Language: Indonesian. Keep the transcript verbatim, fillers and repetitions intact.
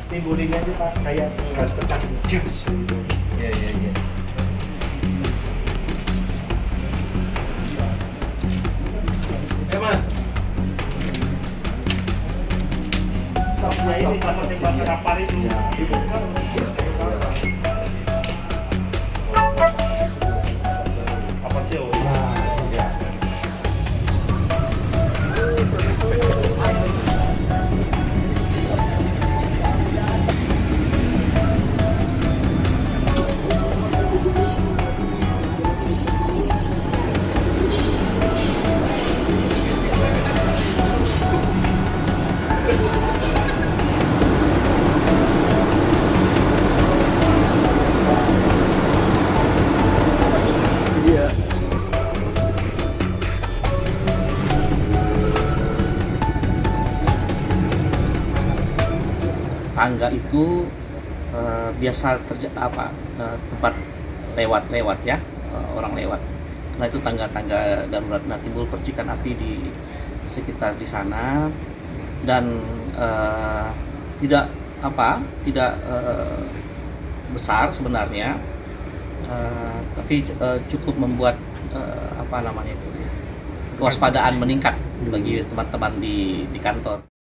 timbulin aja Pak, kayak gas pecah jas gitu. Iya iya iya. Eh Mas, Sama ini sama tembakan rapar itu. Itu kan Apa sih? Oh? nah, ya. Tangga itu eh, biasa terjadi apa eh, tempat lewat-lewat ya, eh, orang lewat. Nah itu tangga-tangga darurat. Nah timbul percikan api di sekitar di sana dan eh, tidak apa tidak eh, besar sebenarnya, eh, tapi eh, cukup membuat eh, apa namanya itu kewaspadaan meningkat bagi teman-teman di di kantor.